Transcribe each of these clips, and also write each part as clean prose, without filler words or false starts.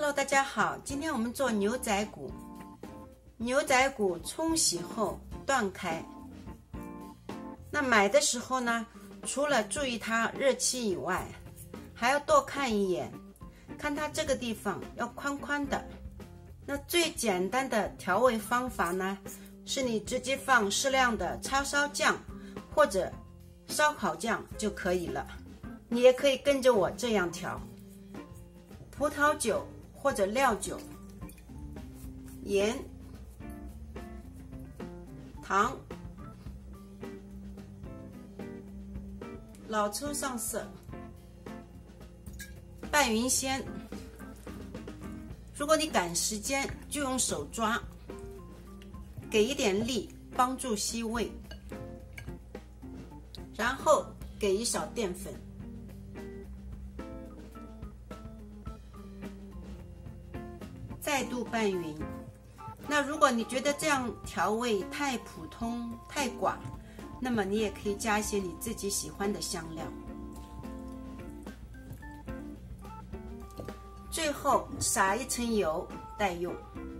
Hello， 大家好，今天我们做牛仔骨。牛仔骨冲洗后断开。那买的时候呢，除了注意它热气以外，还要多看一眼，看它这个地方要宽宽的。那最简单的调味方法呢，是你直接放适量的叉烧酱或者烧烤酱就可以了。你也可以跟着我这样调：葡萄酒或者料酒、盐、糖、老抽上色，拌匀先。如果你赶时间，就用手抓，给一点力帮助吸味，然后给一勺淀粉。再度拌匀。那如果你觉得这样调味太普通太寡，那么你也可以加一些你自己喜欢的香料。最后撒一层油待用。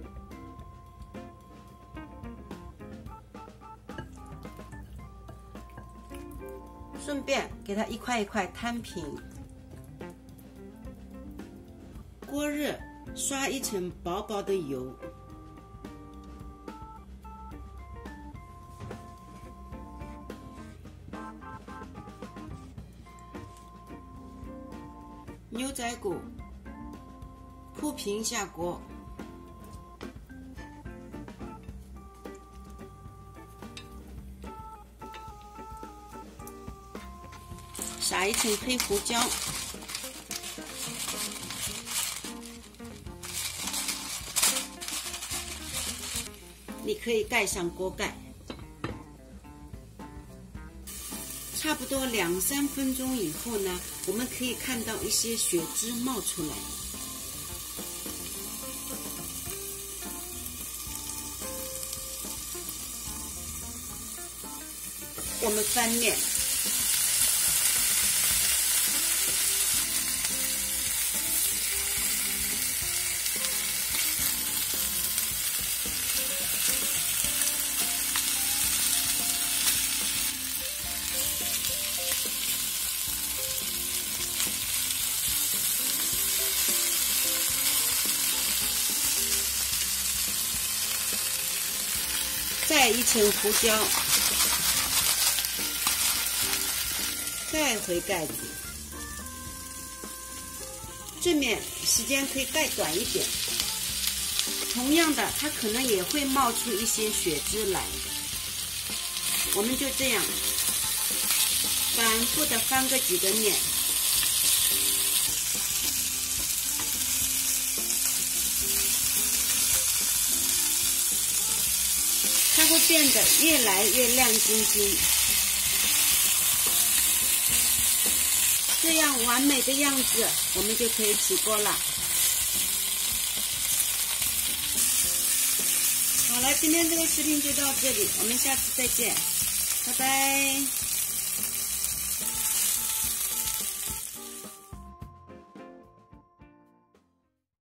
顺便给它一块一块摊平。锅热，刷一层薄薄的油，牛仔骨铺平下锅，撒一层黑胡椒。你可以盖上锅盖，差不多2-3分钟以后呢，我们可以看到一些血汁冒出来。我们翻面，再一层胡椒，盖回盖子。这面时间可以盖短一点，同样的，它可能也会冒出一些血汁来。我们就这样反复的翻个几个面。它会变得越来越亮晶晶，这样完美的样子，我们就可以起锅了。好了，今天这个视频就到这里，我们下次再见，拜拜。